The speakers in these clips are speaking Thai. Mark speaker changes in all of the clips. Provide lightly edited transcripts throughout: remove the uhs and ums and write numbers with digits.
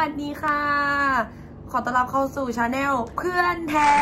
Speaker 1: สดีค่ะขอต้อนรับเข้าสู่ชาแนลเพื่อนแท้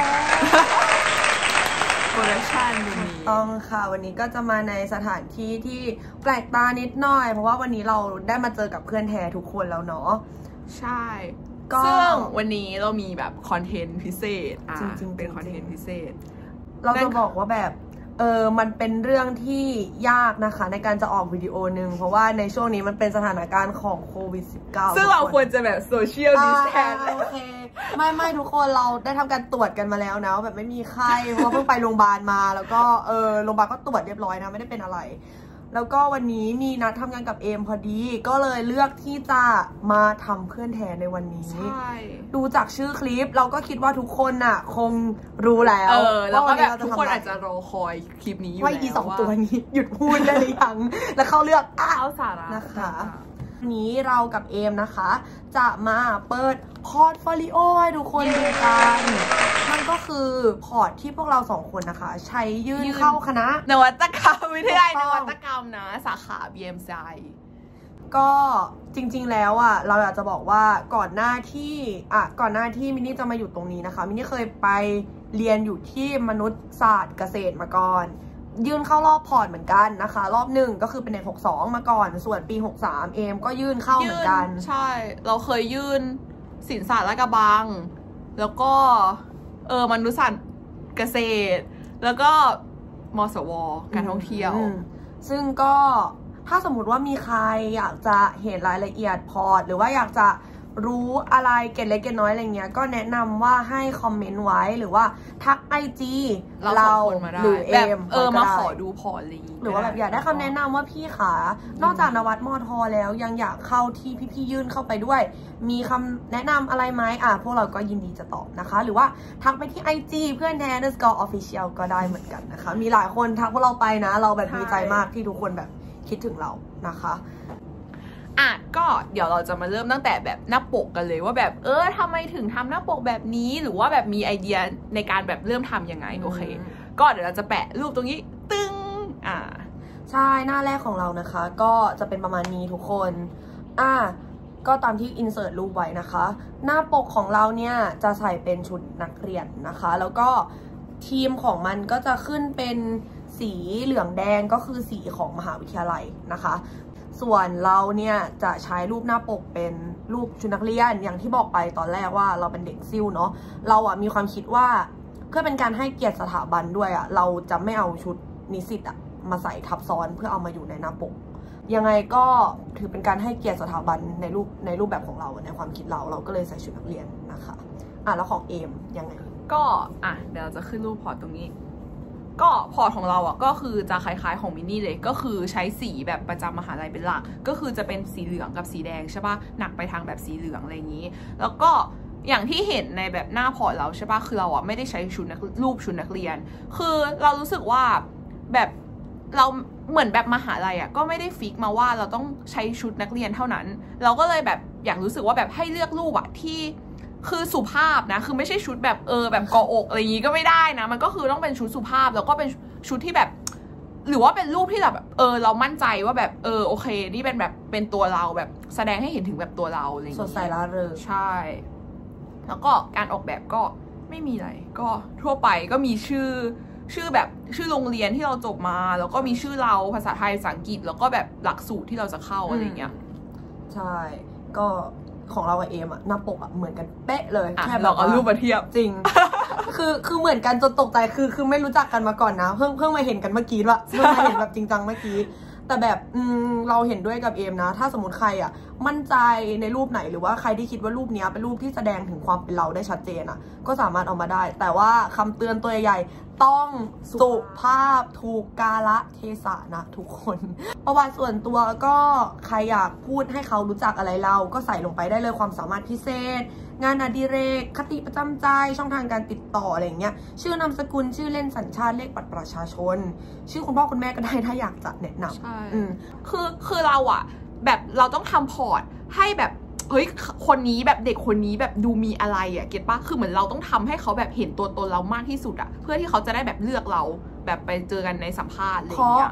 Speaker 2: โปรดักชั่นนี้
Speaker 1: ต้องค่ะวันนี้ก็จะมาในสถานที่ที่แปลกตานิดหน่อยเพราะว่าวันนี้เราได้มาเจอกับเพื่อนแท้ทุกคนแล้วเนาะ
Speaker 2: ใช่ซึ่งวันนี้เรามีแบบคอนเทนต์พิเศษ
Speaker 1: จริงๆ
Speaker 2: เป็นคอนเทนต์พิเศษ
Speaker 1: เราจะบอกว่าแบบมันเป็นเรื่องที่ยากนะคะในการจะออกวิดีโอนึงเพราะว่าในช่วงนี้มันเป็นสถานการณ์ของโควิด -19
Speaker 2: ซึ่งเราควรจะแบบโซเชียลดิสแทน
Speaker 1: โอเคไม่ทุกคนเราได้ทำการตรวจกันมาแล้วนะแบบไม่มีไข้เพราะเพิ่งไปโรงพยาบาลมาแล้วก็โรงพยาบาลก็ตรวจเรียบร้อยนะไม่ได้เป็นอะไรแล้วก็วันนี้มีนัดทำงานกับเอมพอดีก็เลยเลือกที่จะมาทำเพื่อนแทนในวันนี้ดูจากชื่อคลิปเราก็คิดว่าทุกคนน่ะคงรู้แล้ว
Speaker 2: แล้วก็แบบทุกคนอาจจะรอคอยคลิปนี้อยู่แล้ว
Speaker 1: ว่าอี2ตัวนี้หยุดพูดได้หรือยังแล้วเขาเลือก
Speaker 2: เอาสาระ
Speaker 1: นะคะวันนี้เรากับเอมนะคะจะมาเปิดพอร์ตโฟลิโอให้ทุกคนดูกันมันก็คือพอร์ตที่พวกเรา2คนนะคะใช้ยื่นเข้าคณะ
Speaker 2: นวัตกรรมวิทยาลัยนวัตกรรมนะสาขา BMCI
Speaker 1: ก็จริงๆแล้วอ่ะเราอยากจะบอกว่าก่อนหน้าที่มินนี่จะมาอยู่ตรงนี้นะคะมินนี่เคยไปเรียนอยู่ที่มนุษยศาสตร์เกษตรมาก่อนยื่นเข้ารอบพอร์ตเหมือนกันนะคะรอบ1ก็คือเป็นใน62มาก่อนส่วนปี63เอมก็ยื่นเข้าเหมือนกัน
Speaker 2: ใช่เราเคยยื่นศิลปศาสตร์ลาดกระบังแล้วก็มนุษยศาสตร์เกษตรแล้วก็มสวการท่องเที่ยว
Speaker 1: ซึ่งก็ถ้าสมมุติว่ามีใครอยากจะเห็นรายละเอียดพอร์ตหรือว่าอยากจะรู้อะไรเกร็ดเล็กเกร็ดน้อยอะไรเงี้ยก็แนะนำว่าให้คอมเมนต์ไว้หรือว่าทัก IG เราหรือเอม
Speaker 2: มาขอดูพอร์ต
Speaker 1: หรือว่าแบบอยากได้คำแนะนำว่าพี่ขานอกจากนวัดมอทอแล้วยังอยากเข้าที่พี่ยื่นเข้าไปด้วยมีคำแนะนำอะไรไหมพวกเราก็ยินดีจะตอบนะคะหรือว่าทักไปที่ IG เพื่อนแท้_official ก็ได้เหมือนกันนะคะมีหลายคนทักพวกเราไปนะเราแบบดีใจมากที่ทุกคนแบบคิดถึงเรานะคะ
Speaker 2: ก็เดี๋ยวเราจะมาเริ่มตั้งแต่แบบหน้าปกกันเลยว่าแบบทำไมถึงทำหน้าปกแบบนี้หรือว่าแบบมีไอเดียในการแบบเริ่มทำยังไงโอเคก็เดี๋ยวเราจะแปะรูปตรงนี้ตึ้ง
Speaker 1: ใช่หน้าแรกของเรานะคะก็จะเป็นประมาณนี้ทุกคนก็ตามที่อินเสิร์ตรูปไว้นะคะหน้าปกของเราเนี่ยจะใส่เป็นชุดนักเรียนนะคะแล้วก็ทีมของมันก็จะขึ้นเป็นสีเหลืองแดงก็คือสีของมหาวิทยาลัยนะคะส่วนเราเนี่ยจะใช้รูปหน้าปกเป็นรูปชุดนักเรียนอย่างที่บอกไปตอนแรกว่าเราเป็นเด็กซิ่วเนาะเรามีความคิดว่าเพื่อเป็นการให้เกียรติสถาบันด้วยเราจะไม่เอาชุดนิสิตมาใส่ทับซ้อนเพื่อเอามาอยู่ในหน้าปกยังไงก็ถือเป็นการให้เกียรติสถาบันในรูปแบบของเราในความคิดเราก็เลยใส่ชุดนักเรียนนะคะแล้วของเอมยังไง
Speaker 2: ก็เดี๋ยวเราจะขึ้นรูปพอร์ตตรงนี้ก็พอร์ตของเราก็คือจะคล้ายๆของมินนี่เลยก็คือใช้สีแบบประจำมหาลัยเป็นหลักก็คือจะเป็นสีเหลืองกับสีแดงใช่ปะหนักไปทางแบบสีเหลืองอะไรอย่างนี้แล้วก็อย่างที่เห็นในแบบหน้าพอร์ตเราใช่ปะคือเราไม่ได้ใช้รูปชุดนักเรียนคือเรารู้สึกว่าแบบเราเหมือนแบบมหาลัยก็ไม่ได้ฟิกมาว่าเราต้องใช้ชุดนักเรียนเท่านั้นเราก็เลยแบบอยากรู้สึกว่าแบบให้เลือกรูปที่คือสุภาพนะคือไม่ใช่ชุดแบบแบบกออกอะไรอย่างงี้ก็ไม่ได้นะมันก็คือต้องเป็นชุดสุภาพแล้วก็เป็นชุดที่แบบหรือว่าเป็นรูปที่แบบเรามั่นใจว่าแบบโอเคนี่เป็นแบบเป็นตัวเราแบบแสดงให้เห็นถึงแบบตัวเราอะไรอย่าง
Speaker 1: เงี้ยสดใสร่าเริง
Speaker 2: ใช่แล้วก็การออกแบบก็ไม่มีอะไรก็ทั่วไปก็มีชื่อแบบชื่อโรงเรียนที่เราจบมาแล้วก็มีชื่อเราภาษาไทยภาษาอังกฤษแล้วก็แบบหลักสูตรที่เราจะเข้าอะไรเงี้ย
Speaker 1: ใช่ก็ของเรากับเอมหน้าปกเหมือนกันเป๊ะเลย
Speaker 2: แค่แบบเอารูปมาเทียบ
Speaker 1: จริง คือเหมือนกันจนตกใจคือไม่รู้จักกันมาก่อนนะเพิ่งมาเห็นกันเมื่อกี้ว่าเพิ่งมาเห็นแบบจริงจังเมื่อกี้แต่แบบเราเห็นด้วยกับเอมนะถ้าสมมติใครมั่นใจในรูปไหนหรือว่าใครที่คิดว่ารูปนี้เป็นรูปที่แสดงถึงความเป็นเราได้ชัดเจนก็สามารถเอามาได้แต่ว่าคำเตือนตัวใหญ่ต้องสุภาพถูกกาลเทศะนะทุกคนประวัติส่วนตัวก็ใครอยากพูดให้เขารู้จักอะไรเราก็ใส่ลงไปได้เลยความสามารถพิเศษงานอดิเรกคติประจำใจช่องทางการติดต่ออะไรอย่างเงี้ยชื่อนามสกุลชื่อเล่นสัญชาติเลขบัตรประชาชนชื่อคุณพ่อคุณแม่ก็ได้ถ้าอยากจะแนะน
Speaker 2: ำคือเราแบบเราต้องทำพอร์ตให้แบบเฮ้ยคนนี้แบบเด็กคนนี้แบบดูมีอะไรเก็ตปะคือเหมือนเราต้องทำให้เขาแบบเห็นตัวตนเรามากที่สุดเพื่อที่เขาจะได้แบบเลือกเราแบบไปเจอกันในสัมภาษณ์อะไรอย่างเงี้ย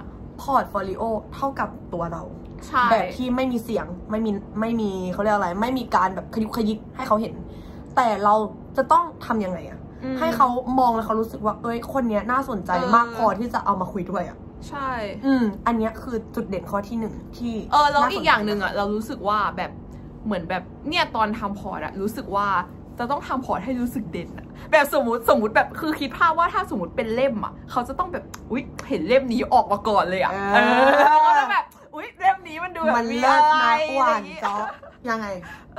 Speaker 1: พอร์ตโฟลิโอเท่ากับตัวเรา
Speaker 2: ใช่
Speaker 1: แบบที่ไม่มีเสียงไม่มีเขาเรียกอะไรไม่มีการแบบขยุกขยิกให้เขาเห็นแต่เราจะต้องทำยังไงอะให้เขามองแล้วเขารู้สึกว่าเอ้ยคนเนี้ยน่าสนใจมากพอที่จะเอามาคุยด้วยอะ
Speaker 2: ใช่
Speaker 1: อันเนี้ยคือจุดเด่นข้อที่หนึ่งที่
Speaker 2: แล้วอีกอย่างหนึ่งอะเรารู้สึกว่าแบบเหมือนแบบเนี่ยตอนทำพอร์ตอะรู้สึกว่าจะต้องทำพอร์ตให้รู้สึกเด่นอะแบบสมมติแบบคือคิดภาพว่าถ้าสมมติเป็นเล่มอะเขาจะต้องแบบอุ๊ยเห็นเล่มนี้ออกมาก่อนเลยอะแล้วก็แบบอุ๊ยเล่มนี้มันดูแบบมีอะไร
Speaker 1: หวานจ๊อกยังไง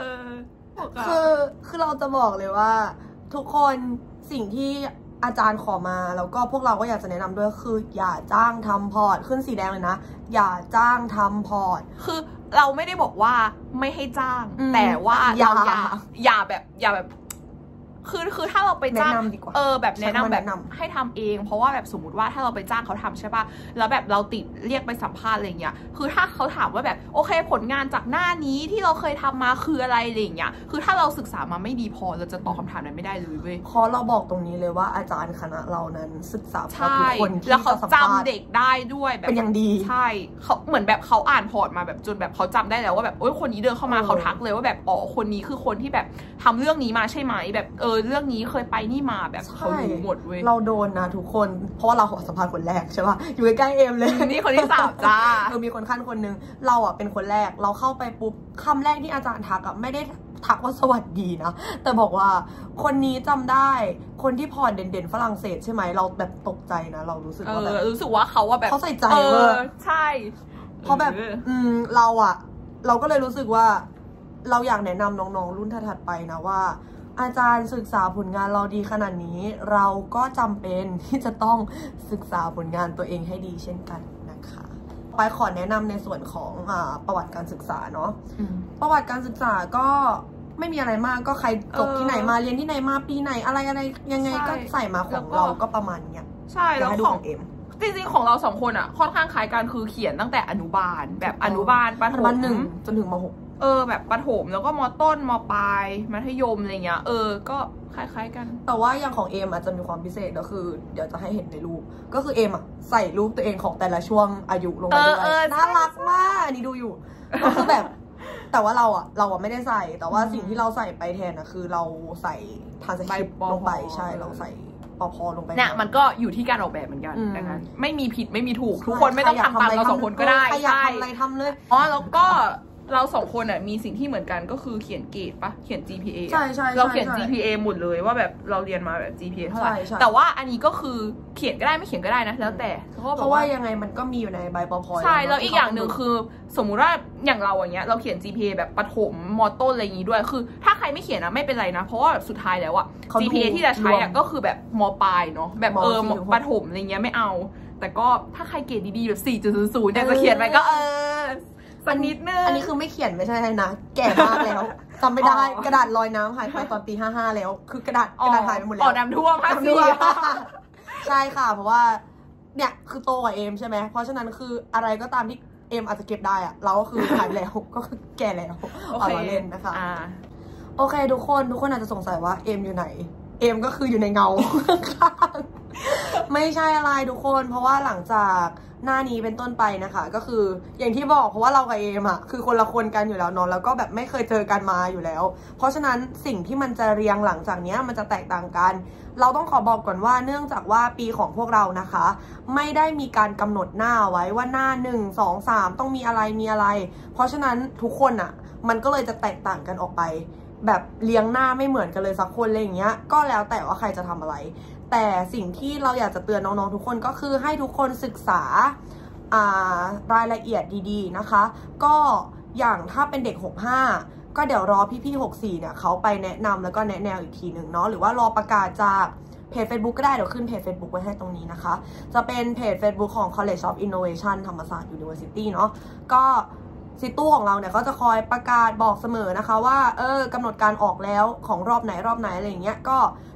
Speaker 1: คือเราจะบอกเลยว่าทุกคนสิ่งที่อาจารย์ขอมาแล้วก็พวกเราก็อยากจะแนะนำด้วยคืออย่าจ้างทำพอร์ตขึ้นสีแดงเลยนะอย่าจ้างทำพอร์ต
Speaker 2: คือเราไม่ได้บอกว่าไม่ให้จ้างแต่ว่าอย่าแบบคือถ้าเราไปจ้างแบบแนะนำแบบให้ทำเองเพราะว่าแบบสมมติว่าถ้าเราไปจ้างเขาทำใช่ป่ะแล้วแบบเราติดเรียกไปสัมภาษณ์อะไรเงี้ยคือถ้าเขาถามว่าแบบโอเคผลงานจากหน้านี้ที่เราเคยทำมาคืออะไรอะไรเงี้ยคือถ้าเราศึกษามาไม่ดีพอเราจะตอบคำถามนั้นไม่ได้เลยเว้ย
Speaker 1: เพราะเราบอกตรงนี้เลยว่าอาจารย์คณะเรานั้นศึกษาทุกคนที่
Speaker 2: แล้วเขาจำเด็กได้ด้วยแบบ
Speaker 1: เป็นอย่างดี
Speaker 2: ใช่เขาเหมือนแบบเขาอ่านพอร์ตมาแบบจนแบบเขาจำได้แล้วว่าแบบโอ้ยคนนี้เดินเข้ามาเขาทักเลยว่าแบบอ๋อคนนี้คือคนที่แบบทำเรื่องนี้มาใช่ไหมแบบเรื่องนี้เคยไปนี่มาแบบเขารู้หมดเว้ย
Speaker 1: เราโดนนะทุกคนเพราะว่าเราขอสัมภาษณ์คนแรกใช่ป่ะอยู่ใกล้ๆเอมเลย
Speaker 2: นี่คนที่3จ้า
Speaker 1: มีคนขั้นคนนึงเราอ่ะเป็นคนแรกเราเข้าไปปุ๊บคำแรกที่อาจารย์ทักอ่ะไม่ได้ทักว่าสวัสดีนะแต่บอกว่าคนนี้จำได้คนที่พอร์ตเด่นๆฝรั่งเศสใช่ไหมเราแบบตกใจนะเรารู้สึกว่าแบบ
Speaker 2: รู้สึกว่าเขาว่าแบบ
Speaker 1: เขาใส่ใจเว้ย
Speaker 2: ใช่
Speaker 1: เพราะแบบเราก็เลยรู้สึกว่าเราอยากแนะนำน้องๆรุ่นถัดๆไปนะว่าอาจารย์ศึกษาผลงานเราดีขนาดนี้เราก็จำเป็นที่จะต้องศึกษาผลงานตัวเองให้ดีเช่นกันนะคะไปขอแนะนำในส่วนของประวัติการศึกษาเนาะประวัติการศึกษาก็ไม่มีอะไรมากก็ใครจบที่ไหนมาเรียนที่ไหนมาปีไหนอะไรยังไงก็ใส่มาของเราก็ประมาณเนี้ย
Speaker 2: ใช่แล้วของเอ็มจริงๆของเรา2คนอ่ะค่อนข้างคล้ายกันคือเขียนตั้งแต่อนุบาลแบบอนุบาลประถม
Speaker 1: 1จนถึงม.6
Speaker 2: แบบประถมแล้วก็ม.ต้นม.ปลายมัธยมอะไรเงี้ยก็คล้ายๆกัน
Speaker 1: แต่ว่าอย่างของเอมอาจจะมีความพิเศษก็คือเดี๋ยวจะให้เห็นในรูปก็คือเอมใส่รูปตัวเองของแต่ละช่วงอายุลงไปด้วยน่ารักมากอันนี้ดูอยู่ก็คือแบบแต่ว่าเราไม่ได้ใส่แต่ว่าสิ่งที่เราใส่ไปแทนนะคือเราใส่ทรานสคริปต์ลงไปใช่เราใส่ปพลงไป
Speaker 2: เนี่ยมันก็อยู่ที่การออกแบบเหมือนกันดังนั้นไม่มีผิดไม่มีถูกทุกคนไม่ต้องทำตามเรา2คนก็ได้
Speaker 1: ใครอยากทำอะไรทำเลย
Speaker 2: แล้วก็เรา2คนมีสิ่งที่เหมือนกันก็คือเขียนเกรดปะเขียน GPA
Speaker 1: ใช่
Speaker 2: เราเขียน GPA หมดเลยว่าแบบเราเรียนมาแบบ GPA เท่าไหร่แต่ว่าอันนี้ก็คือเขียนก็ได้ไม่เขียนก็ได้นะแล้วแต่
Speaker 1: เพราะว่ายังไงมันก็มีอยู่ในใบปพ
Speaker 2: ใช่แล้วอีกอย่างหนึ่งคือสมมุติว่าอย่างเราอย่างเงี้ยเราเขียน GPA แบบประถมม.ต้นอะไรอย่างงี้ด้วยคือถ้าใครไม่เขียนนะไม่เป็นไรนะเพราะว่าสุดท้ายแล้วGPA ที่จะใช้ก็คือแบบม.ปลายเนาะแบบประถมอะไรเงี้ยไม่เอาแต่ก็ถ้าใครเกรดดีๆแบบ 4.00 อยากจะเขียนไปก็สักนิดนึง
Speaker 1: อันนี้คือไม่เขียนไม่ใช่นะแก่มากแล้วจำไม่ได้กระดาษลอยน้ำหายไปตอนปี55แล้วคือกระดาษหายไปหมดแล้ว
Speaker 2: น้ำท่วม
Speaker 1: ใช่ค่ะเพราะว่าเนี่ยคือโตกว่าเอมใช่ไหมเพราะฉะนั้นคืออะไรก็ตามที่เอมอาจจะเก็บได้อะเราก็คือหายแล้วก็คือแก่แล้วเอาเล่นนะคะโอเคทุกคนอาจจะสงสัยว่าเอมอยู่ไหนเอมก็คืออยู่ในเงาไม่ใช่อะไรทุกคนเพราะว่าหลังจากหน้านี้เป็นต้นไปนะคะก็คืออย่างที่บอกเพราะว่าเรากับเอมคือคนละคนกันอยู่แล้วเนาะแล้วก็แบบไม่เคยเจอกันมาอยู่แล้วเพราะฉะนั้นสิ่งที่มันจะเรียงหลังจากนี้มันจะแตกต่างกันเราต้องขอบอกก่อนว่าเนื่องจากว่าปีของพวกเรานะคะไม่ได้มีการกำหนดหน้าไว้ว่าหน้า1 2 3ต้องมีอะไรเพราะฉะนั้นทุกคนมันก็เลยจะแตกต่างกันออกไปแบบเรียงหน้าไม่เหมือนกันเลยสักคนอะไรอย่างเงี้ยก็แล้วแต่ว่าใครจะทำอะไรแต่สิ่งที่เราอยากจะเตือนน้องๆทุกคนก็คือให้ทุกคนศึกษารายละเอียดดีๆนะคะก็อย่างถ้าเป็นเด็ก65ก็เดี๋ยวรอพี่ๆ64เนี่ยเขาไปแนะนำแล้วก็แนะแนวอีกทีหนึ่งเนาะหรือว่ารอประกาศจากเพจ Facebook ก็ได้เดี๋ยวขึ้นเพจ Facebook ไว้ให้ตรงนี้นะคะจะเป็นเพจ Facebook ของ College of Innovation ธรรมศาสตร์ University เนาะก็ซิตู้ของเราเนี่ยก็จะคอยประกาศบอกเสมอนะคะว่ากำหนดการออกแล้วของรอบไหนอะไรอย่างเงี้ยก็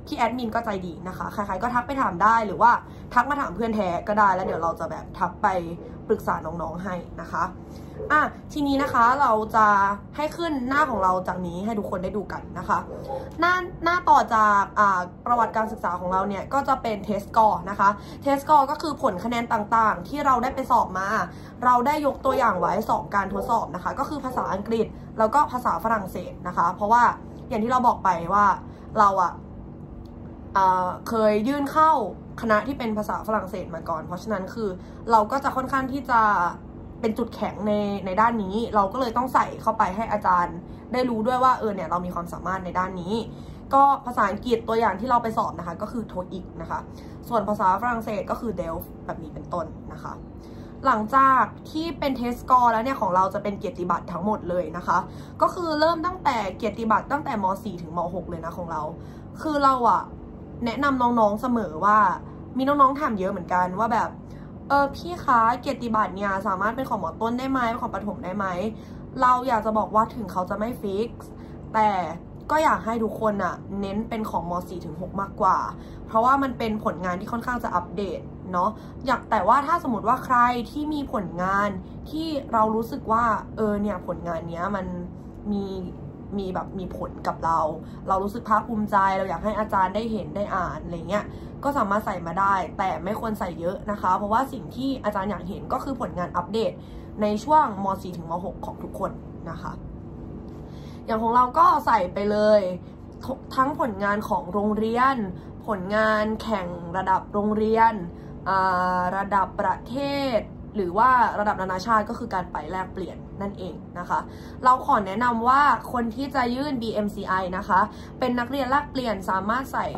Speaker 1: พี่แอดมินก็ใจดีนะคะใครๆก็ทักไปถามได้หรือว่าทักมาถามเพื่อนแท้ก็ได้แล้วเดี๋ยวเราจะแบบทักไปปรึกษาน้องๆให้นะคะทีนี้นะคะเราจะให้ขึ้นหน้าของเราจากนี้ให้ทุกคนได้ดูกันนะคะหน้าต่อจากประวัติการศึกษาของเราเนี่ยก็จะเป็นเทสกอร์นะคะเทสกอร์ก็คือผลคะแนนต่างๆที่เราได้ไปสอบมาเราได้ยกตัวอย่างไว้2การทดสอบนะคะก็คือภาษาอังกฤษแล้วก็ภาษาฝรั่งเศสนะคะเพราะว่าอย่างที่เราบอกไปว่าเราเคยยื่นเข้าคณะที่เป็นภาษาฝรั่งเศสมาก่อนเพราะฉะนั้นคือเราก็จะค่อนข้างที่จะเป็นจุดแข็งในด้านนี้เราก็เลยต้องใส่เข้าไปให้อาจารย์ได้รู้ด้วยว่าเนี่ยเรามีความสามารถในด้านนี้ก็ภาษาอังกฤษตัวอย่างที่เราไปสอบนะคะก็คือ TOEIC นะคะส่วนภาษาฝรั่งเศสก็คือ DELF แบบนี้เป็นต้นนะคะหลังจากที่เป็นเทสสกอร์แล้วเนี่ยของเราจะเป็นเกียรติบัตรทั้งหมดเลยนะคะก็คือเริ่มตั้งแต่เกียรติบัตรตั้งแต่ม.4 ถึงม.6 เลยนะของเราคือเราแนะนำน้องๆเสมอว่ามีน้องๆถามเยอะเหมือนกันว่าแบบพี่คะเกียรติบัตรเนี่ยสามารถเป็นของม.ต้นได้ไหมเป็นของประถมได้ไหมเราอยากจะบอกว่าถึงเขาจะไม่ฟิกซ์แต่ก็อยากให้ทุกคนเน้นเป็นของม.4 ถึง 6 มากกว่าเพราะว่ามันเป็นผลงานที่ค่อนข้างจะอัปเดตเนาะแต่ว่าถ้าสมมติว่าใครที่มีผลงานที่เรารู้สึกว่าเนี่ยผลงานเนี้ยมันมีผลกับเรารู้สึกภาคภูมิใจเราอยากให้อาจารย์ได้เห็นได้อ่านอะไรเงี้ยก็สามารถใส่มาได้แต่ไม่ควรใส่เยอะนะคะเพราะว่าสิ่งที่อาจารย์อยากเห็นก็คือผลงานอัปเดตในช่วงม.4 ถึงม.6 ของทุกคนนะคะอย่างของเราก็ใส่ไปเลยทั้งผลงานของโรงเรียนผลงานแข่งระดับโรงเรียนระดับประเทศหรือว่าระดับนานาชาติก็คือการไปแลกเปลี่ยนนั่นเองนะคะเราขอแนะนำว่าคนที่จะยื่น BMCI นะคะเป็นนักเรียนแลกเปลี่ยนสามารถใส่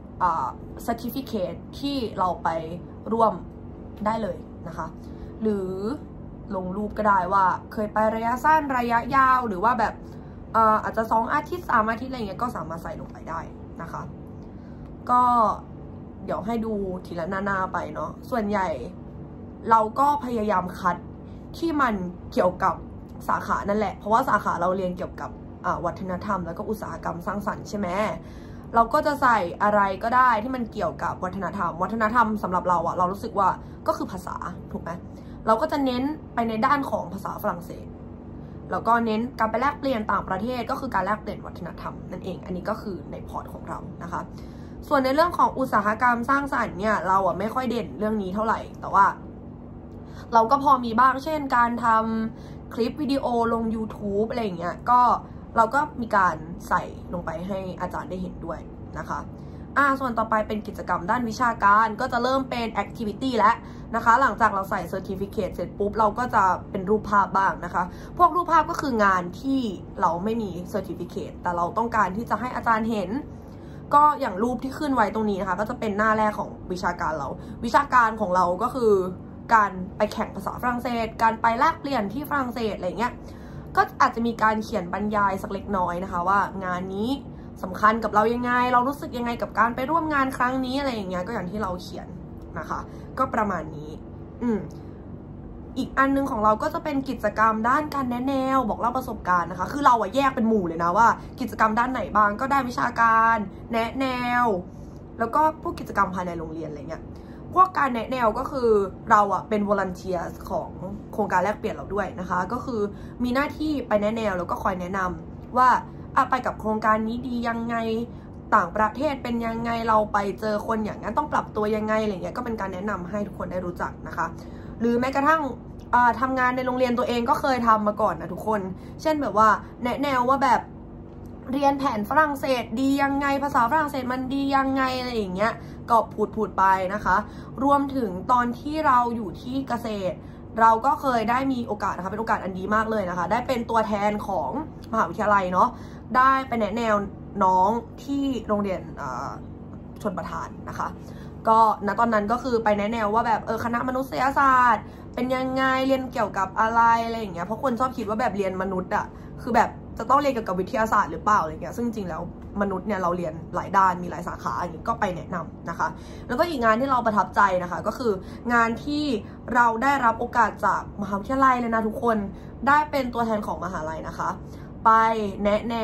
Speaker 1: certificate ที่เราไปร่วมได้เลยนะคะหรือลงรูปก็ได้ว่าเคยไประยะสั้นระยะยาวหรือว่าแบบอาจจะ2 อาทิตย์3 อาทิตย์อะไรเงี้ยก็สามารถใส่ลงไปได้นะคะก็เดี๋ยวให้ดูทีละหน้าไปเนาะส่วนใหญ่เราก็พยายามคัดที่มันเกี่ยวกับสาขานั่นแหละเพราะว่าสาขาเราเรียนเกี่ยวกับวัฒนธรรมแล้วก็อุตสาหกรรมสร้างสรรค์ใช่ไหมเราก็จะใส่อะไรก็ได้ที่มันเกี่ยวกับวัฒนธรรมสำหรับเราเรารู้สึกว่าก็คือภาษาถูกไหมเราก็จะเน้นไปในด้านของภาษาฝรั่งเศสแล้วก็เน้นการไปแลกเปลี่ยนต่างประเทศก็คือการแลกเปลี่ยนวัฒนธรรมนั่นเองอันนี้ก็คือในพอร์ตของเรานะคะส่วนในเรื่องของอุตสาหกรรมสร้างสรรค์เนี่ยเราไม่ค่อยเด่นเรื่องนี้เท่าไหร่แต่ว่าเราก็พอมีบ้างเช่นการทำคลิปวิดีโอลง YouTube อะไรอย่างเงี้ยก็เราก็มีการใส่ลงไปให้อาจารย์ได้เห็นด้วยนะคะส่วนต่อไปเป็นกิจกรรมด้านวิชาการก็จะเริ่มเป็น activity แล้วนะคะหลังจากเราใส่ certificate เสร็จปุ๊บเราก็จะเป็นรูปภาพบ้างนะคะพวกรูปภาพก็คืองานที่เราไม่มี certificate แต่เราต้องการที่จะให้อาจารย์เห็นก็อย่างรูปที่ขึ้นไว้ตรงนี้นะคะก็จะเป็นหน้าแรกของวิชาการเราวิชาการของเราก็คือการไปแข่งภาษาฝรั่งเศสการไปแลกเปลี่ยนที่ฝรั่งเศสอะไรเงี้ยก็อาจจะมีการเขียนบรรยายสักเล็กน้อยนะคะว่างานนี้สำคัญกับเรายังไงเรารู้สึกยังไงกับการไปร่วมงานครั้งนี้อะไรอย่างเงี้ยก็อย่างที่เราเขียนนะคะก็ประมาณนี้อีกอันนึงของเราก็จะเป็นกิจกรรมด้านการแนะแนวบอกเล่าประสบการณ์นะคะคือเราแยกเป็นหมู่เลยนะว่ากิจกรรมด้านไหนบ้างก็ได้วิชาการแนะแนวแล้วก็พวกกิจกรรมภายในโรงเรียนอะไรเงี้ยพวกการแนะแนวก็คือเราเป็นวอลันเทียร์ของโครงการแลกเปลี่ยนเราด้วยนะคะก็คือมีหน้าที่ไปแนะแนวแล้วก็คอยแนะนำว่าไปกับโครงการนี้ดียังไงต่างประเทศเป็นยังไงเราไปเจอคนอย่างนั้นต้องปรับตัวยังไงอะไรเงี้ยก็เป็นการแนะนำให้ทุกคนได้รู้จักนะคะหรือแม้กระทั่งทำงานในโรงเรียนตัวเองก็เคยทำมาก่อนนะทุกคนเช่นแบบว่าแนะแนวว่าแบบเรียนแผนฝรั่งเศสดียังไงภาษาฝรั่งเศสมันดียังไงอะไรอย่างเงี้ยก็พูดไปนะคะรวมถึงตอนที่เราอยู่ที่เกษตรเราก็เคยได้มีโอกาสนะคะเป็นโอกาสอันดีมากเลยนะคะได้เป็นตัวแทนของมหาวิทยาลัยเนาะได้ไปแนะแนวน้องที่โรงเรียนชลประทานนะคะก็ณตอนนั้นก็คือไปแนะแนวว่าแบบคณะมนุษยศาสตร์เป็นยังไงเรียนเกี่ยวกับอะไรอย่างเงี้ยเพราะคนชอบคิดว่าแบบเรียนมนุษย์คือแบบจะต้องเรียนเกี่ยวกับวิทยาศาสตร์หรือเปล่าอะไรเงี้ยซึ่งจริงแล้วมนุษย์เนี่ยเราเรียนหลายด้านมีหลายสาขาอย่างนี้ก็ไปแนะนำนะคะแล้วก็อีกงานที่เราประทับใจนะคะก็คืองานที่เราได้รับโอกาสจากมหาวิทยาลัยเลยนะทุกคนได้เป็นตัวแทนของมหาลัยนะคะไปแนะแนว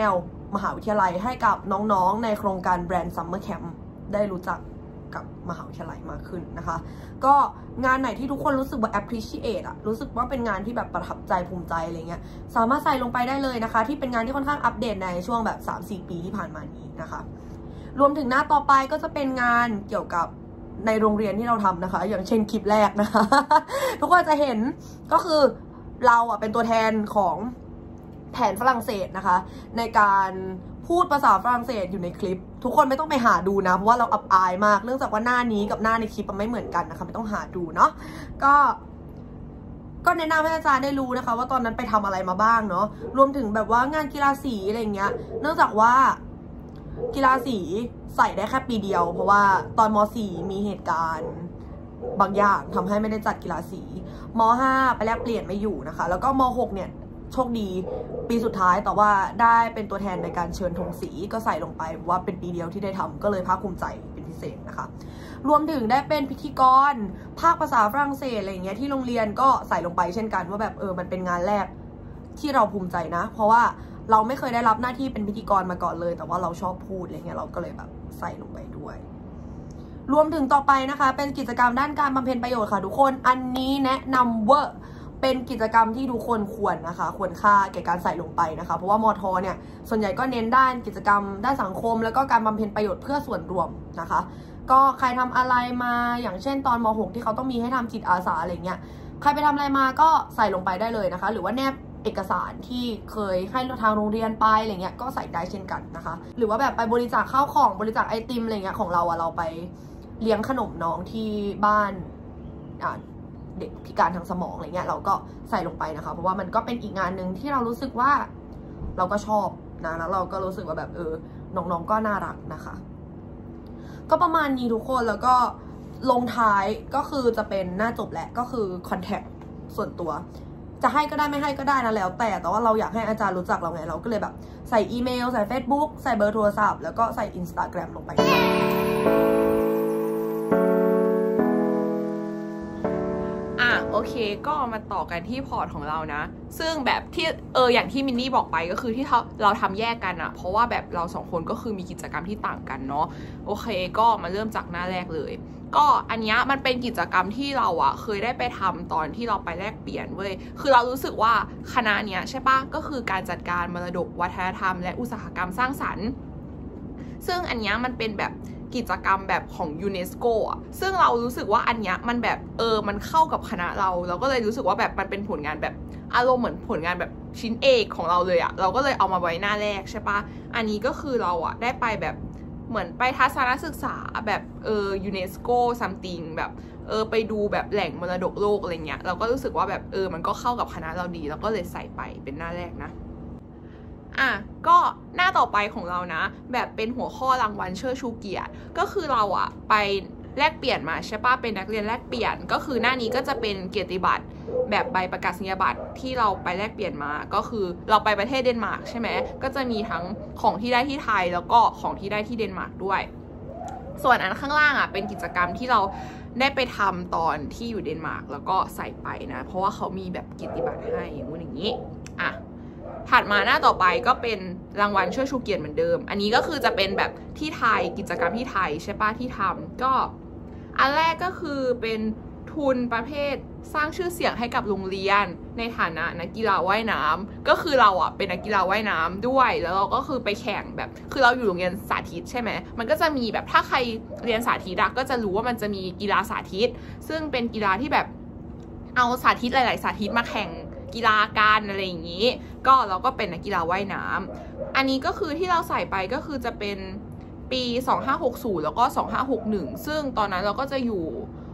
Speaker 1: มหาวิทยาลัยให้กับน้องๆในโครงการแบรนด์ซัมเมอร์แคมป์ได้รู้จักกับมหาวิทยาลัยมากขึ้นนะคะก็งานไหนที่ทุกคนรู้สึกว่า appreciate อะรู้สึกว่าเป็นงานที่แบบประทับใจภูมิใจอะไรเงี้ยสามารถใส่ลงไปได้เลยนะคะที่เป็นงานที่ค่อนข้างอัปเดตในช่วงแบบ 3-4 ปีที่ผ่านมานี้นะคะรวมถึงหน้าต่อไปก็จะเป็นงานเกี่ยวกับในโรงเรียนที่เราทำนะคะอย่างเช่นคลิปแรกนะคะ ทุกคนจะเห็นก็คือเราอะเป็นตัวแทนของแผนฝรั่งเศสนะคะในการพูดภาษาฝรั่งเศสอยู่ในคลิปทุกคนไม่ต้องไปหาดูนะเพราะว่าเราอับอายมากเนื่องจากว่าหน้านี้กับหน้าในคลิปมันไม่เหมือนกันนะคะไม่ต้องหาดูเนาะก็แนะนำให้อาจารย์ได้รู้นะคะว่าตอนนั้นไปทำอะไรมาบ้างเนาะรวมถึงแบบว่างานกีฬาสีอะไรเงี้ยเนื่องจากว่ากีฬาสีใส่ได้แค่ปีเดียวเพราะว่าตอนม.4 มีเหตุการณ์บางอย่างทำให้ไม่ได้จัดกีฬาสีม.5 ไปแลกเปลี่ยนไม่อยู่นะคะแล้วก็ม.6 เนี่ยโชคดีปีสุดท้ายแต่ว่าได้เป็นตัวแทนในการเชิญธงสีก็ใส่ลงไปว่าเป็นปีเดียวที่ได้ทำก็เลยภาคภูมิใจเป็นพิเศษนะคะรวมถึงได้เป็นพิธีกรภาคภาษาฝรั่งเศสอะไรเงี้ยที่โรงเรียนก็ใส่ลงไปเช่นกันว่าแบบมันเป็นงานแรกที่เราภูมิใจนะเพราะว่าเราไม่เคยได้รับหน้าที่เป็นพิธีกรมาก่อนเลยแต่ว่าเราชอบพูดอะไรเงี้ยเราก็เลยแบบใส่ลงไปด้วยรวมถึงต่อไปนะคะเป็นกิจกรรมด้านการบำเพ็ญประโยชน์ค่ะทุกคนอันนี้แนะนำว่าเป็นกิจกรรมที่ทุกคนควรนะคะควรค่าแก่การใส่ลงไปนะคะเพราะว่ามท.เนี่ยส่วนใหญ่ก็เน้นด้านกิจกรรมด้านสังคมแล้วก็การบำเพ็ญประโยชน์เพื่อส่วนรวมนะคะก็ใครทำอะไรมาอย่างเช่นตอนม.6 ที่เขาต้องมีให้ทำจิตอาสาอะไรเงี้ยใครไปทำอะไรมาก็ใส่ลงไปได้เลยนะคะหรือว่าแนบเอกสารที่เคยให้ทางโรงเรียนไปอะไรเงี้ยก็ใส่ได้เช่นกันนะคะหรือว่าแบบไปบริจาคข้าวของบริจาคไอติมอะไรเงี้ยของเราเราไปเลี้ยงขนมน้องที่บ้านเด็กพิการทางสมองอะไรเงี้ยเราก็ใส่ลงไปนะคะเพราะว่ามันก็เป็นอีกงานหนึ่งที่เรารู้สึกว่าเราก็ชอบนะแล้วเราก็รู้สึกว่าแบบน้องๆก็น่ารักนะคะก็ประมาณนี้ทุกคนแล้วก็ลงท้ายก็คือจะเป็นหน้าจบแหละก็คือคอนแทคส่วนตัวจะให้ก็ได้ไม่ให้ก็ได้นะแล้วแต่ว่าเราอยากให้อาจารย์รู้จักเราไงเราก็เลยแบบใส่อีเมลใส่ Facebook ใส่เบอร์โทรศัพท์แล้วก็ใส่ Instagram ลงไป
Speaker 2: โอเคก็มาต่อกันที่พอร์ตของเรานะซึ่งแบบที่อย่างที่มินนี่บอกไปก็คือที่เราทำแยกกันอะเพราะว่าแบบเราสองคนก็คือมีกิจกรรมที่ต่างกันเนาะโอเคก็มาเริ่มจากหน้าแรกเลยก็อันนี้มันเป็นกิจกรรมที่เราอะเคยได้ไปทำตอนที่เราไปแลกเปลี่ยนเว้ยคือเรารู้สึกว่าคณะเนี้ยใช่ปะก็คือการจัดการมรดกวัฒนธรรมและอุตสาหกรรมสร้างสรรค์ซึ่งอันนี้มันเป็นแบบกิจกรรมแบบของยูเนสโกอ่ะซึ่งเรารู้สึกว่าอันเนี้ยมันแบบมันเข้ากับคณะเราก็เลยรู้สึกว่าแบบมันเป็นผลงานแบบอารมณ์เหมือนผลงานแบบชิ้นเอกของเราเลยอ่ะเราก็เลยเอามาไว้หน้าแรกใช่ปะอันนี้ก็คือเราอ่ะได้ไปแบบเหมือนไปทัศนศึกษาแบบยูเนสโกซัมติงแบบไปดูแบบแหล่งมรดกโลกอะไรเงี้ยเราก็รู้สึกว่าแบบมันก็เข้ากับคณะเราดีเราก็เลยใส่ไปเป็นหน้าแรกนะก็หน้าต่อไปของเรานะแบบเป็นหัวข้อรางวัลเชิดชูเกียรติก็คือเราอะไปแลกเปลี่ยนมาใช่ปะเป็นนักเรียนแลกเปลี่ยนก็คือหน้านี้ก็จะเป็นเกียรติบัตรแบบใบประกาศนียบัตรที่เราไปแลกเปลี่ยนมาก็คือเราไปประเทศเดนมาร์กใช่ไหมก็จะมีทั้งของที่ได้ที่ไทยแล้วก็ของที่ได้ที่เดนมาร์กด้วยส่วนอันข้างล่างอะเป็นกิจกรรมที่เราได้ไปทำตอนที่อยู่เดนมาร์กแล้วก็ใส่ไปนะเพราะว่าเขามีแบบเกียรติบัตรให้อย่างนี้ถัดมาหน้าต่อไปก็เป็นรางวัลเชิดชูเกียรติเหมือนเดิมอันนี้ก็คือจะเป็นแบบที่ไทยกิจกรรมที่ไทยใช่ปะที่ทำก็อันแรกก็คือเป็นทุนประเภทสร้างชื่อเสียงให้กับโรงเรียนในฐานะนักกีฬาว่ายน้ำก็คือเราอ่ะเป็นนักกีฬาว่ายน้ำด้วยแล้วเราก็คือไปแข่งแบบคือเราอยู่โรงเรียนสาธิตใช่ไหมมันก็จะมีแบบถ้าใครเรียนสาธิตก็จะรู้ว่ามันจะมีกีฬาสาธิตซึ่งเป็นกีฬาที่แบบเอาสาธิตหลายๆสาธิตมาแข่งกีฬาการอะไรอย่างนี้ก็เราก็เป็นนักกีฬาว่ายน้ำอันนี้ก็คือที่เราใส่ไปก็คือจะเป็นปี2560แล้วก็2561ซึ่งตอนนั้นเราก็จะอยู่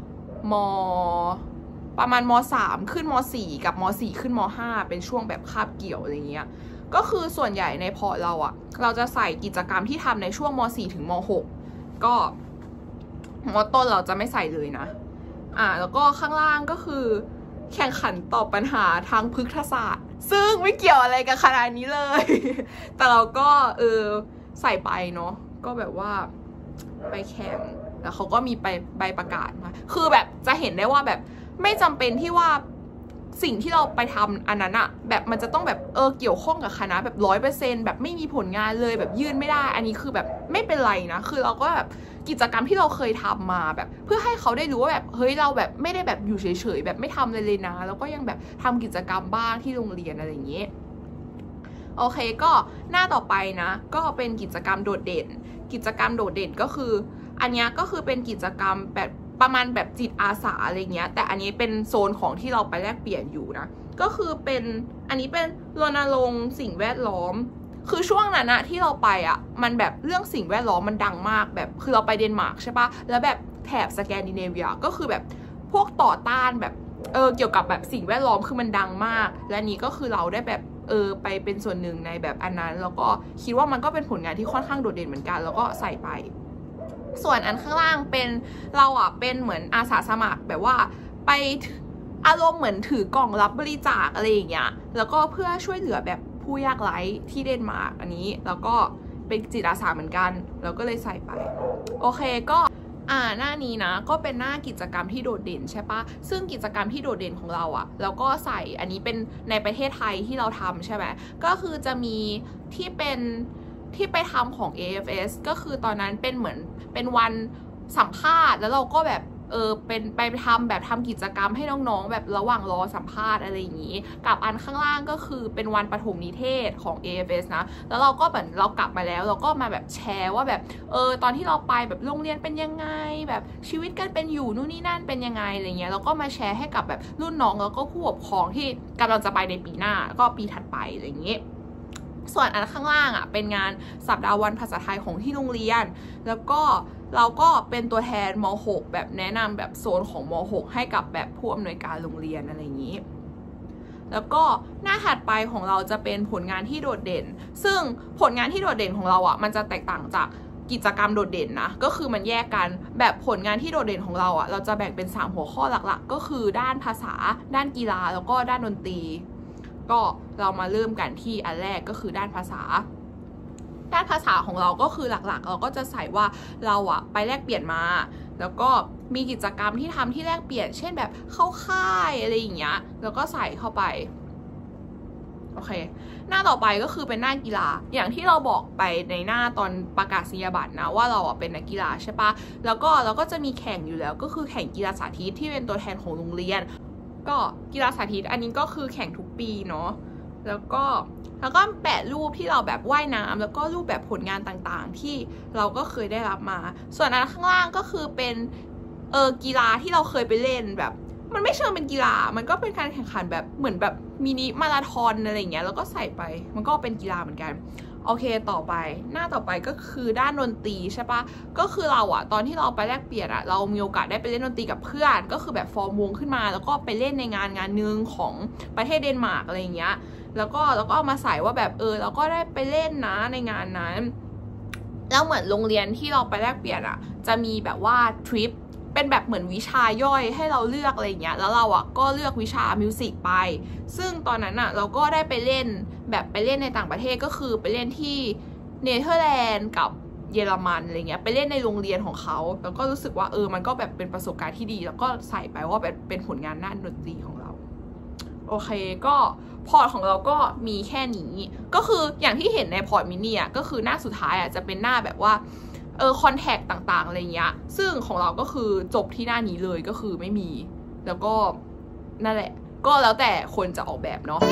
Speaker 2: ประมาณม.3 ขึ้นม.4 กับม.4 ขึ้นม.5 เป็นช่วงแบบคาบเกี่ยวอะไรเงี้ยก็คือส่วนใหญ่ในพอร์ตเราอะเราจะใส่กิจกรรมที่ทำในช่วงม.4 ถึงม.6 ก็ม.ต้นเราจะไม่ใส่เลยนะแล้วก็ข้างล่างก็คือแข่งขันตอบปัญหาทางพฤกษศาสตร์ซึ่งไม่เกี่ยวอะไรกับคณะนี้เลยแต่เราก็ใส่ไปเนาะก็แบบว่าไปแข่งแล้วเขาก็มีใบประกาศมาคือแบบจะเห็นได้ว่าแบบไม่จำเป็นที่ว่าสิ่งที่เราไปทำอันนั้นอะแบบมันจะต้องแบบเกี่ยวข้องกับคณะแบบ 100% แบบไม่มีผลงานเลยแบบยื่นไม่ได้อันนี้คือแบบไม่เป็นไรนะคือเราก็แบบกิจกรรมที่เราเคยทำมาแบบเพื่อให้เขาได้รู้ว่าแบบเฮ้ยเราแบบไม่ได้แบบอยู่เฉยๆแบบไม่ทำเลยนะแล้วก็ยังแบบทำกิจกรรมบ้างที่โรงเรียนอะไรอย่างเงี้ยโอเคก็หน้าต่อไปนะก็เป็นกิจกรรมโดดเด่นกิจกรรมโดดเด่นก็คืออันนี้ก็คือเป็นกิจกรรมแบบประมาณแบบจิตอาสาอะไรเงี้ยแต่อันนี้เป็นโซนของที่เราไปแลกเปลี่ยนอยู่นะก็คือเป็นอันนี้เป็นรณรงค์สิ่งแวดล้อมคือช่วงนั้นอะที่เราไปอะมันแบบเรื่องสิ่งแวดล้อมมันดังมากแบบคือเราไปเดนมาร์กใช่ปะแล้วแบบแถบสแกนดิเนเวียก็คือแบบพวกต่อต้านแบบเกี่ยวกับแบบสิ่งแวดล้อมคือมันดังมากและนี้ก็คือเราได้แบบไปเป็นส่วนหนึ่งในแบบอันนั้นแล้วก็คิดว่ามันก็เป็นผลงานที่ค่อนข้างโดดเด่นเหมือนกันแล้วก็ใส่ไปส่วนอันข้างล่างเป็นเราอ่ะเป็นเหมือนอาสาสมัครแบบว่าไปอารมณ์เหมือนถือกล่องรับบริจาคอะไรอย่างเงี้ยแล้วก็เพื่อช่วยเหลือแบบผู้ยากไร้ที่เดนมาร์กอันนี้แล้วก็เป็นจิตอาสาเหมือนกันเราก็เลยใส่ไปโอเคก็หน้านี้นะก็เป็นหน้ากิจกรรมที่โดดเด่นใช่ปะซึ่งกิจกรรมที่โดดเด่นของเราอ่ะแล้วก็ใส่อันนี้เป็นในประเทศไทยที่เราทำใช่ไหมก็คือจะมีที่เป็นที่ไปทำของ AFS ก็คือตอนนั้นเป็นเหมือนเป็นวันสัมภาษณ์แล้วเราก็แบบเป็นไปทำแบบทำกิจกรรมให้น้องๆแบบระหว่างรอสัมภาษณ์อะไรอย่างนี้กับอันข้างล่างก็คือเป็นวันปฐมนิเทศของ AFS นะแล้วเราก็แบบเรากลับมาแล้วเราก็มาแบบแชร์ว่าแบบตอนที่เราไปแบบโรงเรียนเป็นยังไงแบบชีวิตกันเป็นอยู่นู่นนี่นั่นเป็นยังไงอะไรเงี้ยแล้วก็มาแชร์ให้กับแบบรุ่นน้องแล้วก็ผู้ปกครองที่กำลังจะไปในปีหน้าก็ปีถัดไปอะไรอย่างนี้ส่วนอันข้างล่างอ่ะเป็นงานสัปดาห์วันภาษาไทยของที่โรงเรียนแล้วก็เราก็เป็นตัวแทนม.6 แบบแนะนำแบบโซนของม.6 ให้กับแบบผู้อำนวยการโรงเรียนอะไรอย่างนี้แล้วก็หน้าถัดไปของเราจะเป็นผลงานที่โดดเด่นซึ่งผลงานที่โดดเด่นของเราอ่ะมันจะแตกต่างจากกิจกรรมโดดเด่นนะก็คือมันแยกกันแบบผลงานที่โดดเด่นของเราอ่ะเราจะแบ่งเป็น3หัวข้อหลักๆก็คือด้านภาษาด้านกีฬาแล้วก็ด้านดนตรีก็เรามาเริ่มกันที่อันแรกก็คือด้านภาษาของเราก็คือหลักๆเราก็จะใส่ว่าเราอะไปแลกเปลี่ยนมาแล้วก็มีกิจกรรมที่ทำที่แลกเปลี่ยนเช่นแบบเข้าค่ายอะไรอย่างเงี้ยแล้วก็ใส่เข้าไปโอเคหน้าต่อไปก็คือเป็นหน้ากีฬาอย่างที่เราบอกไปในหน้าตอนประกาศนียบัตรนะว่าเราอะเป็นนักกีฬาใช่ปะแล้วก็เราก็จะมีแข่งอยู่แล้วก็คือแข่งกีฬาสาธิตที่เป็นตัวแทนของโรงเรียนก็กีฬาสาธิตอันนี้ก็คือแข่งทุกปีเนาะแล้วก็แปะรูปที่เราแบบว่ายน้ำแล้วก็รูปแบบผลงานต่างๆที่เราก็เคยได้รับมาส่วนอันข้างล่างก็คือเป็นกีฬาที่เราเคยไปเล่นแบบมันไม่เชิงเป็นกีฬามันก็เป็นการแข่งขันแบบเหมือนแบบมินิมาราธอนอะไรเงี้ยแล้วก็ใส่ไปมันก็เป็นกีฬาเหมือนกันโอเคต่อไปหน้าต่อไปก็คือด้านดนตรีใช่ปะก็คือเราอะตอนที่เราไปแลกเปลี่ยนอะเรามีโอกาสได้ไปเล่นดนตรีกับเพื่อนก็คือแบบฟอร์มวงขึ้นมาแล้วก็ไปเล่นในงานนึงของประเทศเดนมาร์กอะไรเงี้ยแล้วก็เอามาใส่ว่าแบบเราก็ได้ไปเล่นนะในงานนั้นแล้วเหมือนโรงเรียนที่เราไปแลกเปลี่ยนอ่ะจะมีแบบว่าทริปเป็นแบบเหมือนวิชาย่อยให้เราเลือกอะไรเงี้ยแล้วเราอ่ะก็เลือกวิชามิวสิกไปซึ่งตอนนั้นอ่ะเราก็ได้ไปเล่นแบบไปเล่นในต่างประเทศก็คือไปเล่นที่เนเธอร์แลนด์กับเยอรมันอะไรเงี้ยไปเล่นในโรงเรียนของเขาแล้วก็รู้สึกว่ามันก็แบบเป็นประสบการณ์ที่ดีแล้วก็ใส่ไปว่าแบบเป็นผลงานด้านดนตรีของเราโอเคก็พอร์ตของเราก็มีแค่นี้ก็คืออย่างที่เห็นในพอร์ตมินิอ่ะก็คือหน้าสุดท้ายอ่ะจะเป็นหน้าแบบว่าคอนแทคต่างๆอะไรเงี้ยซึ่งของเราก็คือจบที่หน้านี้เลยก็คือไม่มีแล้วก็นั่นแหละก็แล้วแต่คนจะออกแบบเนาะ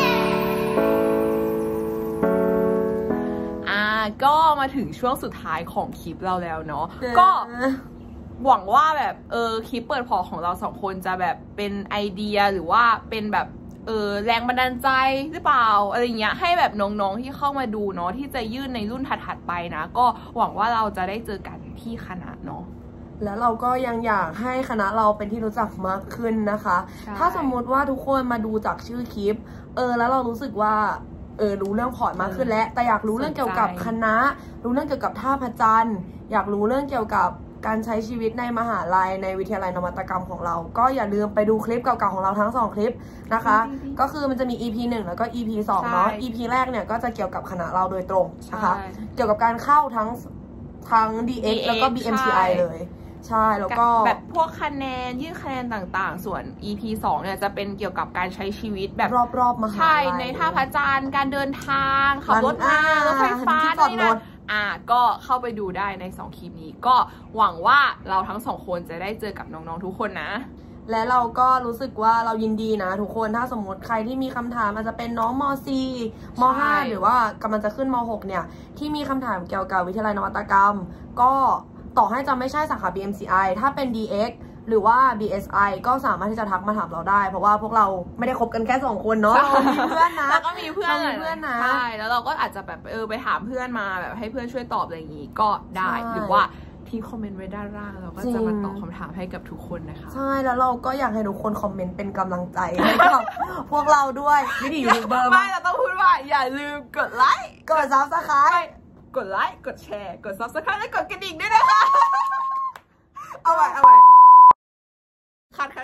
Speaker 2: ก็มาถึงช่วงสุดท้ายของคลิปเราแล้วเนาะก็หวังว่าแบบคลิปเปิดพอร์ตของเราสองคนจะแบบเป็นไอเดียหรือว่าเป็นแบบแรงบันดาลใจหรือเปล่าอะไรเงี้ยให้แบบน้องๆที่เข้ามาดูเนาะที่จะยื่นในรุ่นถัดๆไปนะก็หวังว่าเราจะได้เจอกันที่คณะเนาะ
Speaker 1: แล้วเราก็ยังอยากให้คณะเราเป็นที่รู้จักมากขึ้นนะคะถ้าสมมติว่าทุกคนมาดูจากชื่อคลิปแล้วเรารู้สึกว่ารู้เรื่องพอร์ตมากขึ้นแล้วแต่อยากรู้เรื่องเกี่ยวกับคณะรู้เรื่องเกี่ยวกับท่าพระจันทร์อยากรู้เรื่องเกี่ยวกับการใช้ชีวิตในมหาลัยในวิทยาลัยนวัตกรรมของเราก็อย่าลืมไปดูคลิปเก่าๆของเราทั้ง2คลิปนะคะก็คือมันจะมี EP 1แล้วก็ EP 2เนาะ EP แรกเนี่ยก็จะเกี่ยวกับคณะเราโดยตรงนะคะเกี่ยวกับการเข้าทั้ง DX แล้วก็ BMCI เลยใช่แล้วก็
Speaker 2: แบบพวกคะแนนยื่นคะแนนต่างๆส่วน EP 2เนี่ยจะเป็นเกี่ยวกับการใช้ชีวิตแบบ
Speaker 1: รอบๆมหาลัย
Speaker 2: ใช่ในท่าพระจันทร์การเดินทางขับรถมารถไฟฟ้าที่จอดรถก็เข้าไปดูได้ใน2คลิปนี้ก็หวังว่าเราทั้ง2คนจะได้เจอกับน้องๆทุกคนนะ
Speaker 1: และเราก็รู้สึกว่าเรายินดีนะทุกคนถ้าสมมติใครที่มีคำถามอาจจะเป็นน้องม.4 ม.5 หรือว่ากำลังจะขึ้นม.6 เนี่ยที่มีคำถามเกี่ยวกับวิทยาลัยนวัตกรรมก็ต่อให้จะไม่ใช่สาขา BMCI ถ้าเป็น DX หรือว่า BSI ก็สามารถที่จะทักมาถามเราได้เพราะว่าพวกเราไม่ได้คบกันแค่2คนเนาะมีเพื่อนนะ
Speaker 2: แล้วก็มีเพื่อนนะใช่แล้วเราก็อาจจะแบบไปถามเพื่อนมาแบบให้เพื่อนช่วยตอบอะไรอย่างงี้ก็ได้หรือว่าที่คอมเมนต์ไว้ด้านล่างเราก็จะมาตอบคำถามให้กับทุกคนนะคะ
Speaker 1: ใช่แล้วเราก็อยากให้ทุกคนคอมเมนต์เป็นกำลังใจให้กับพวกเราด้วยวิธียูทูบเบอร์
Speaker 2: ไม่เราต้องพูดว่าอย่าลืมกดไลค์
Speaker 1: กด Subscribe
Speaker 2: กดไลค์กดแชร์กด Subscribe และกดกระดิ่งด้วยนะคะเอาไว้คัด1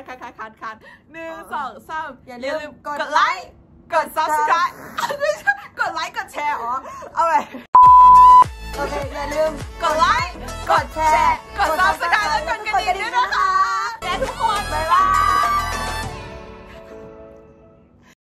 Speaker 2: 2 3อย่าลืมกดไลค์กด Subscribe กดไลค์กดแชร์เอาไว้
Speaker 1: โอเคอย่าลืม
Speaker 2: กดไลค์กดแชร์